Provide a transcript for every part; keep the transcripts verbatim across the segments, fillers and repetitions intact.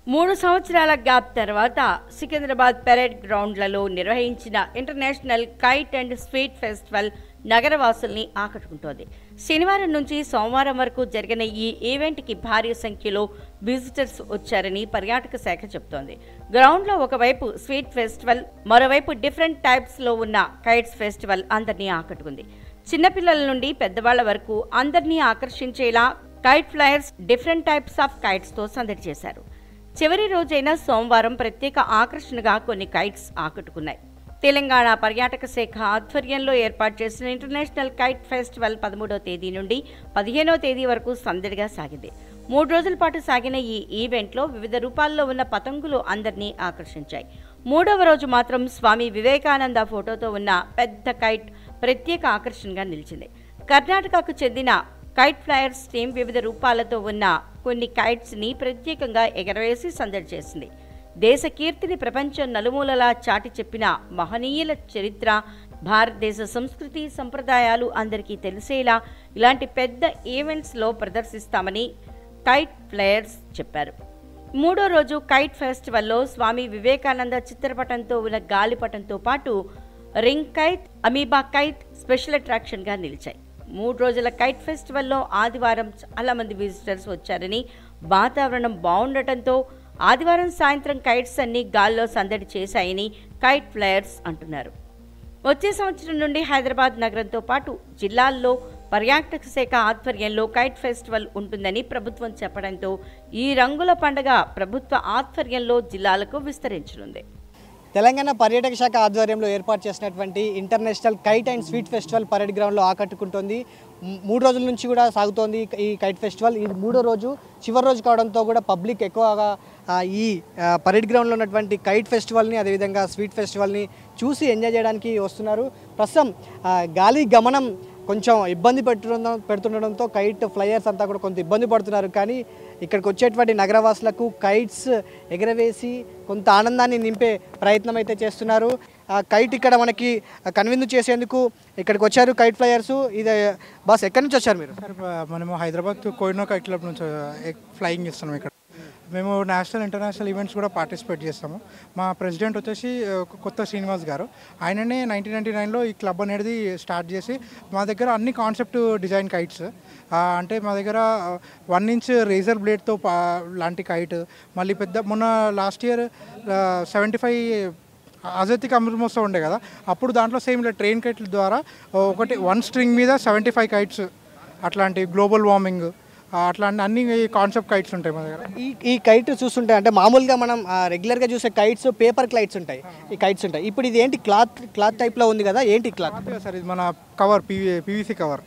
మూడు సంవత్సరాల గ్యాప్ తర్వాత సికింద్రాబాద్ పెరేడ్ గ్రౌండ్లలో నిర్వహించిన international kite and sweet festival నగరవాసుల్ని ఆకట్టుకుంటోంది. శనివారం నుంచి సోమవారం వరకు జరిగిన ఈ ఈవెంట్కి భారీ సంఖ్యలో విజిటర్స్ వచ్చారని పర్యాటక శాఖ చెబుతోంది. గ్రౌండ్లో ఒకవైపు స్వీట్ ఫెస్టివల్, మరోవైపు డిఫరెంట్ టైప్స్లో ఉన్న కైట్స్ ఫెస్టివల్ అందరినీ ఆకట్టుకుంది. చిన్నపిల్లల నుండి పెద్దవాళ్ల వరకు అందరినీ ఆకర్షించేలా kite flyers different types of కైట్స్తో సందడి చేశారు. చివరి రోజైన సోమవారం ప్రత్యేక ఆకర్షణగా కొన్ని కైట్స్ ఆకట్టుకున్నాయి. తెలంగాణ పర్యాటక శాఖ ఆధ్వర్యంలో ఏర్పాటు చేసిన ఇంటర్నేషనల్ కైట్ ఫెస్టివల్ పదమూడవ తేదీ నుండి పదిహేనవ తేదీ వరకు సందడిగా సాగింది. మూడు రోజుల పాటు సాగిన ఈ ఈవెంట్లో వివిధ రూపాల్లో ఉన్న పతంగులు అందరినీ ఆకర్షించాయి. మూడవ రోజు మాత్రం స్వామి వివేకానంద ఫోటోతో ఉన్న పెద్ద కైట్ ప్రత్యేక ఆకర్షణగా నిలిచింది. కర్ణాటకకు చెందిన కైట్ ఫ్లైయర్స్ టీం వివిధ రూపాలతో ఉన్న కొన్ని కైట్స్ని ప్రత్యేకంగా ఎగరవేసి సందడి చేసింది. దేశ కీర్తిని ప్రపంచం నలుమూలలా చాటి చెప్పిన మహనీయుల చరిత్ర, భారతదేశ సంస్కృతి సంప్రదాయాలు అందరికీ తెలిసేలా ఇలాంటి పెద్ద ఈవెంట్స్లో ప్రదర్శిస్తామని కైట్ ఫ్లైయర్స్ చెప్పారు. మూడో రోజు కైట్ ఫెస్టివల్లో స్వామి వివేకానంద చిత్రపటంతో ఉన్న గాలిపటంతో పాటు ring kite, amoeba kite special అట్రాక్షన్గా నిలిచాయి. మూడు రోజుల కైట్ ఫెస్టివల్లో ఆదివారం చాలా మంది విజిటర్స్ వచ్చారని, వాతావరణం బాగుండటంతో ఆదివారం సాయంత్రం కైట్స్ అన్ని గాల్లో సందడి చేశాయని కైట్ ఫ్లైయర్స్ అంటున్నారు. వచ్చే సంవత్సరం నుండి హైదరాబాద్ నగరంతో పాటు జిల్లాల్లో పర్యాటక శాఖ ఆధ్వర్యంలో కైట్ ఫెస్టివల్ ఉంటుందని ప్రభుత్వం చెప్పడంతో ఈ రంగుల పండుగ ప్రభుత్వ ఆధ్వర్యంలో జిల్లాలకు విస్తరించనుంది. తెలంగాణ పర్యాటక శాఖ ఆధ్వర్యంలో ఏర్పాటు చేసినటువంటి international kite and sweet festival parade గ్రౌండ్లో ఆకట్టుకుంటోంది. మూడు రోజుల నుంచి కూడా సాగుతోంది ఈ కైట్ ఫెస్టివల్. ఇది మూడో రోజు, చివరి రోజు కావడంతో కూడా పబ్లిక్ ఎక్కువగా ఈ పరేడ్ గ్రౌండ్లో ఉన్నటువంటి కైట్ ఫెస్టివల్ని, అదేవిధంగా స్వీట్ ఫెస్టివల్ని చూసి ఎంజాయ్ చేయడానికి వస్తున్నారు. ప్రస్తుతం గాలి గమనం కొంచెం ఇబ్బంది పెడుతుండ పెడుతుండడంతో కైట్ ఫ్లైయర్స్ అంతా కూడా కొంత ఇబ్బంది పడుతున్నారు. కానీ ఇక్కడికి వచ్చేటువంటి నగరవాసులకు కైట్స్ ఎగరవేసి కొంత ఆనందాన్ని నింపే ప్రయత్నం అయితే చేస్తున్నారు. కైట్ ఇక్కడ మనకి కన్విన్స్ చేసేందుకు ఇక్కడికి వచ్చారు కైట్ ఫ్లైయర్స్. ఇది బాస్, ఎక్కడి నుంచి వచ్చారు మీరు? సార్, మనము హైదరాబాద్ కోయినో కైట్ క్లబ్ నుంచి ఫ్లయింగ్ చేస్తున్నాం. ఇక్కడ మేము నేషనల్ ఇంటర్నేషనల్ ఈవెంట్స్ కూడా పార్టిసిపేట్ చేస్తాము. మా ప్రెసిడెంట్ వచ్చేసి కొత్త శ్రీనివాస్ గారు. ఆయననే నైన్టీన్ నైన్టీ నైన్లో ఈ క్లబ్ అనేది స్టార్ట్ చేసి మా దగ్గర అన్ని కాన్సెప్ట్ డిజైన్ కైట్స్, అంటే మా దగ్గర వన్ ఇంచ్ రేజర్ బ్లేడ్తో లాంటి కైట్, మళ్ళీ పెద్ద మొన్న లాస్ట్ ఇయర్ సెవెంటీ ఫైవ్ ఆజాదీకి అమృత మహోత్సవం ఉండే కదా, అప్పుడు దాంట్లో సేమ్ ఇలా ట్రైన్ కైట్ల ద్వారా ఒకటి వన్ స్ట్రింగ్ మీద సెవెంటీ ఫైవ్ కైట్స్, అట్లాంటి గ్లోబల్ వార్మింగ్ అట్లాంటి అన్ని కాన్సెప్ట్ కైట్స్ ఉంటాయి మా దగ్గర. ఈ ఈ కైట్ చూస్తుంటే అంటే మామూలుగా మనం రెగ్యులర్గా చూసే కైట్స్ పేపర్ కైట్స్ ఉంటాయి, ఈ కైట్స్ ఉంటాయి. ఇప్పుడు ఇది ఏంటి క్లాత్ క్లాత్ టైప్లో ఉంది కదా, ఏంటి క్లాత్? సార్, ఇది మన కవర్ పీవీ పీవీసీ కవర్.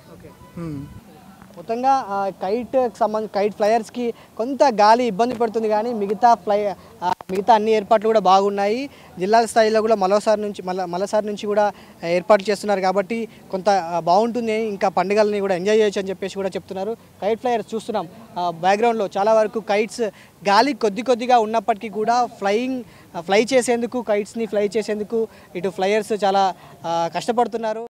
మొత్తంగా కైట్ సంబంధ కైట్ ఫ్లైయర్స్కి కొంత గాలి ఇబ్బంది పడుతుంది, కానీ మిగతా ఫ్లై మిగతా అన్ని ఏర్పాట్లు కూడా బాగున్నాయి. జిల్లా స్థాయిలో కూడా మరోసారి నుంచి మళ్ళీ మరోసారి నుంచి కూడా ఏర్పాటు చేస్తున్నారు కాబట్టి కొంత బాగుంటుంది, ఇంకా పండుగలని కూడా ఎంజాయ్ చేయొచ్చు అని చెప్పేసి కూడా చెప్తున్నారు. కైట్ ఫ్లైయర్స్ చూస్తున్నాం బ్యాక్గ్రౌండ్లో చాలా వరకు కైట్స్ గాలి కొద్ది కొద్దిగా ఉన్నప్పటికీ కూడా ఫ్లయింగ్ ఫ్లై చేసేందుకు, కైట్స్ని ఫ్లై చేసేందుకు ఇటు ఫ్లైయర్స్ చాలా కష్టపడుతున్నారు.